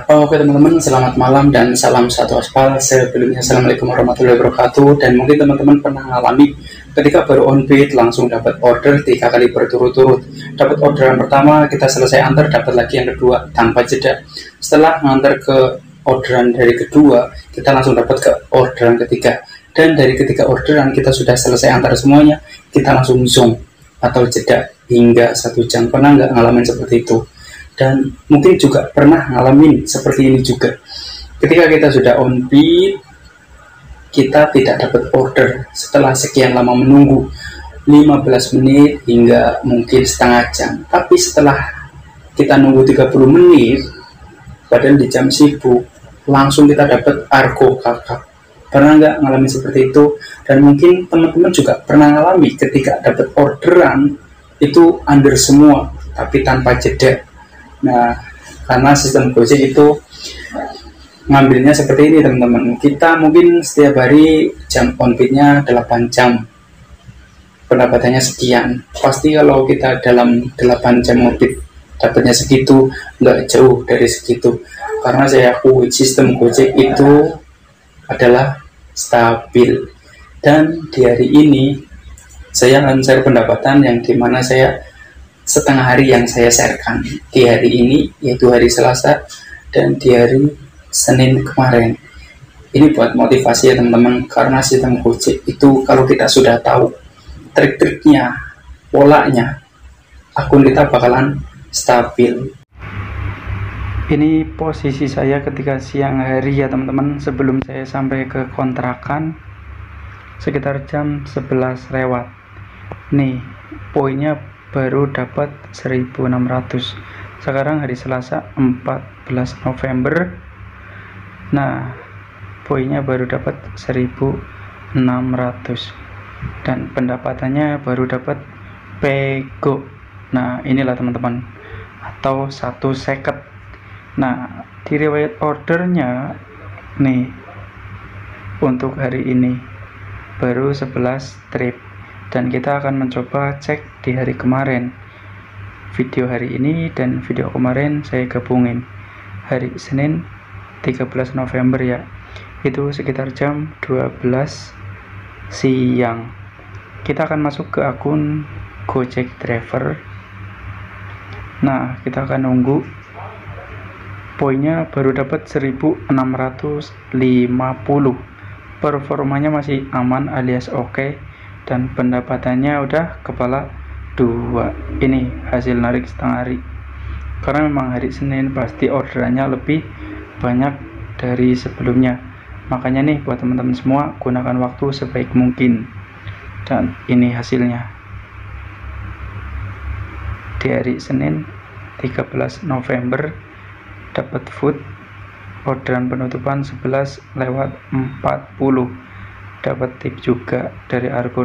Oke teman-teman, selamat malam dan salam satu aspal. Sebelumnya, Assalamualaikum warahmatullahi wabarakatuh. Dan mungkin teman-teman pernah mengalami ketika baru on bid langsung dapat order 3 kali berturut-turut. Dapat orderan pertama, kita selesai antar, dapat lagi yang kedua tanpa jeda. Setelah ngantar ke orderan dari kedua, kita langsung dapat ke orderan ketiga. Dan dari ketiga orderan kita sudah selesai antar semuanya, kita langsung zoom atau jeda hingga 1 jam. Pernah nggak ngalamin seperti itu? Dan mungkin juga pernah ngalamin seperti ini juga. Ketika kita sudah on bid, kita tidak dapat order setelah sekian lama menunggu 15 menit hingga mungkin setengah jam. Tapi setelah kita nunggu 30 menit, padahal di jam sibuk, langsung kita dapat argo kakak. Pernah nggak ngalamin seperti itu? Dan mungkin teman-teman juga pernah ngalami ketika dapat orderan itu under semua, tapi tanpa jeda. Nah, karena sistem Gojek itu ngambilnya seperti ini teman-teman. Kita mungkin setiap hari jam on bid-nya 8 jam, pendapatannya sekian. Pasti kalau kita dalam 8 jam on bid dapatnya segitu, nggak jauh dari segitu. Karena saya akui sistem Gojek itu adalah stabil. Dan di hari ini saya akan share pendapatan yang dimana saya setengah hari yang saya sharekan di hari ini, yaitu hari Selasa dan di hari Senin kemarin. Ini buat motivasi ya teman-teman, karena sistem Gojek itu kalau kita sudah tahu trik-triknya, polanya, akun kita bakalan stabil. Ini posisi saya ketika siang hari ya teman-teman, sebelum saya sampai ke kontrakan sekitar jam 11 lewat. Nih, poinnya baru dapat 1600. Sekarang hari Selasa 14 November. Nah, poinnya baru dapat 1600 dan pendapatannya baru dapat pego. Nah, inilah teman-teman, atau 1 seket. Nah, di riwayat ordernya nih untuk hari ini baru 11 trip. Dan kita akan mencoba cek di hari kemarin. Video hari ini dan video kemarin saya gabungin. Hari Senin 13 November ya. Itu sekitar jam 12 siang. Kita akan masuk ke akun Gojek Driver. Nah, kita akan nunggu. Poinnya baru dapat 1650. Performanya masih aman alias oke. Dan pendapatannya udah kepala 2. Ini hasil narik setengah hari, karena memang hari Senin pasti orderannya lebih banyak dari sebelumnya. Makanya nih buat teman-teman semua, gunakan waktu sebaik mungkin. Dan ini hasilnya di hari Senin 13 November dapat food orderan penutupan 11 lewat 40. Dapat tip juga dari argo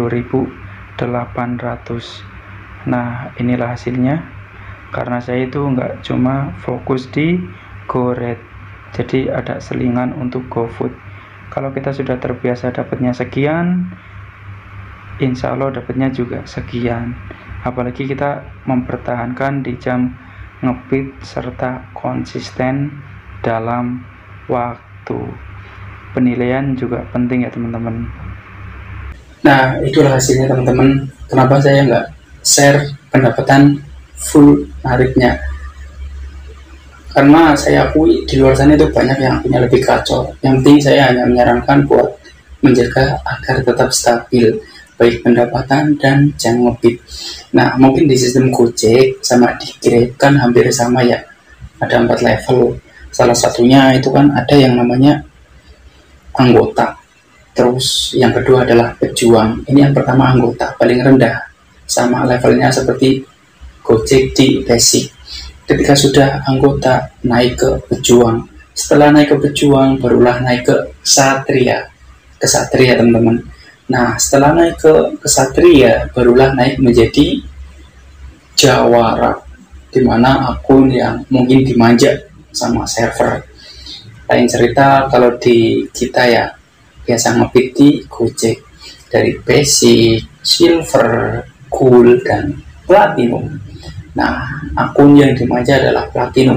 20.800. Nah, inilah hasilnya. Karena saya itu nggak cuma fokus di GoRed, jadi ada selingan untuk GoFood. Kalau kita sudah terbiasa dapatnya sekian, insya Allah dapatnya juga sekian. Apalagi kita mempertahankan di jam ngebid serta konsisten dalam waktu. Penilaian juga penting ya teman-teman. Nah, itulah hasilnya teman-teman. Kenapa saya nggak share pendapatan full nariknya? Karena saya akui di luar sana itu banyak yang punya lebih kacau. Yang penting saya hanya menyarankan buat menjaga agar tetap stabil, baik pendapatan dan jam ngebid. Nah, mungkin di sistem Gojek sama di Grab kan hampir sama ya. Ada 4 level. Salah satunya itu kan ada yang namanya anggota, terus yang kedua adalah pejuang. Ini yang pertama anggota, paling rendah, sama levelnya seperti Gojek di basic. Ketika sudah anggota, naik ke pejuang. Setelah naik ke pejuang, barulah naik ke kesatria teman-teman. Nah, setelah naik ke kesatria, barulah naik menjadi jawara, dimana akun yang mungkin dimanja sama server. Lain cerita kalau di kita ya biasa ngebid di Gojek dari basic, silver, gold, dan platinum. Nah, akun yang dimanja adalah platinum.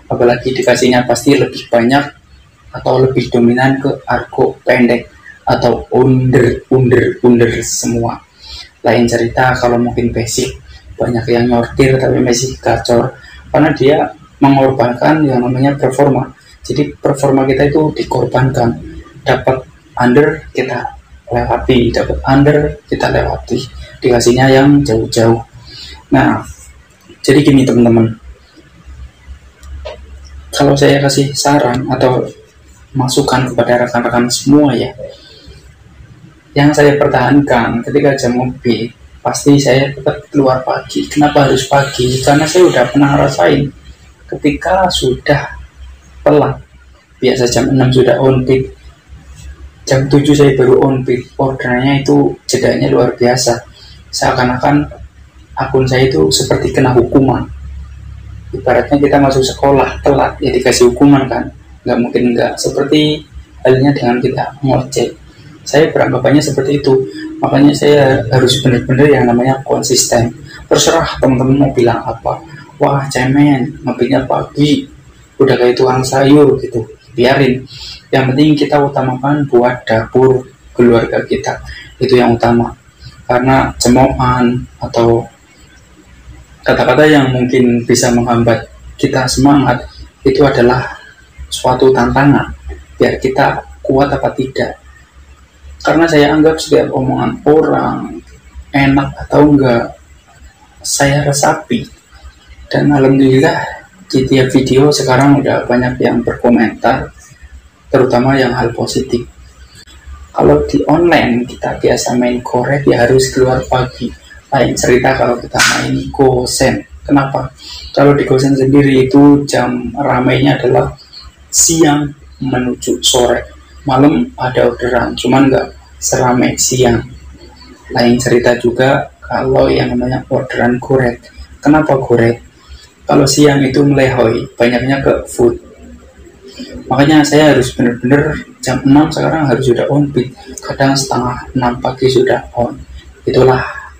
apalagi dikasihnya pasti lebih banyak atau lebih dominan ke argo pendek atau under semua. Lain cerita kalau mungkin basic, banyak yang nyortir tapi masih gacor karena dia mengorbankan yang namanya performa. Jadi performa kita itu dikorbankan, dapat under kita lewati, dapat under kita lewati, dikasihnya yang jauh-jauh. Nah, jadi gini teman-teman, kalau saya kasih saran atau masukan kepada rekan-rekan semua ya, yang saya pertahankan ketika jam ngopi, pasti saya tetap keluar pagi. Kenapa harus pagi? Karena saya udah pernah ngerasain ketika sudah telat, biasa jam 6 sudah on peak, jam 7 saya baru on peak, ordernya itu jedanya luar biasa. Seakan-akan akun saya itu seperti kena hukuman. Ibaratnya kita masuk sekolah telat ya dikasih hukuman kan, nggak mungkin nggak. Seperti halnya dengan kita ngojek, saya beranggapannya seperti itu. Makanya saya harus benar-benar yang namanya konsisten. Terserah teman-teman mau bilang apa, wah cemen ngopinya pagi udah kayak tukang sayur gitu, biarin. Yang penting kita utamakan buat dapur keluarga kita, itu yang utama. Karena cemoohan atau kata-kata yang mungkin bisa menghambat kita semangat itu adalah suatu tantangan biar kita kuat apa tidak. Karena saya anggap setiap omongan orang enak atau enggak saya resapi. Dan alhamdulillah di tiap video sekarang udah banyak yang berkomentar, terutama yang hal positif. Kalau di online kita biasa main korek ya harus keluar pagi. Lain cerita kalau kita main gosen. Kenapa? Kalau di gosen sendiri itu jam ramainya adalah siang menuju sore. Malam ada orderan, cuman nggak seramai siang. Lain cerita juga kalau yang namanya orderan gorek. Kenapa gorek? Kalau siang itu melehoi, banyaknya ke food. Makanya saya harus benar-benar jam 6 sekarang harus sudah on peak. Kadang setengah 6 pagi sudah on. Itulah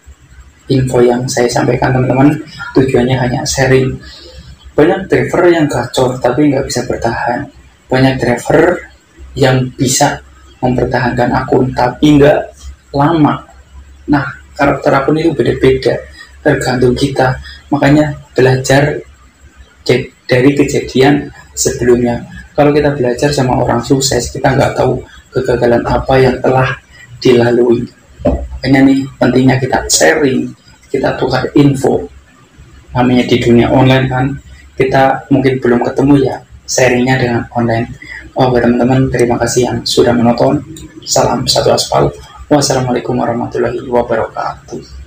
info yang saya sampaikan teman-teman. Tujuannya hanya sharing. Banyak driver yang gacor tapi nggak bisa bertahan. Banyak driver yang bisa mempertahankan akun tapi nggak lama. Nah, karakter akun itu beda-beda, tergantung kita. Makanya belajar dari kejadian sebelumnya. Kalau kita belajar sama orang sukses, kita nggak tahu kegagalan apa yang telah dilalui. Makanya nih pentingnya kita sharing, kita tukar info. Namanya di dunia online kan, kita mungkin belum ketemu ya, sharingnya dengan online. Oh teman-teman, terima kasih yang sudah menonton. Salam satu aspal. Wassalamualaikum warahmatullahi wabarakatuh.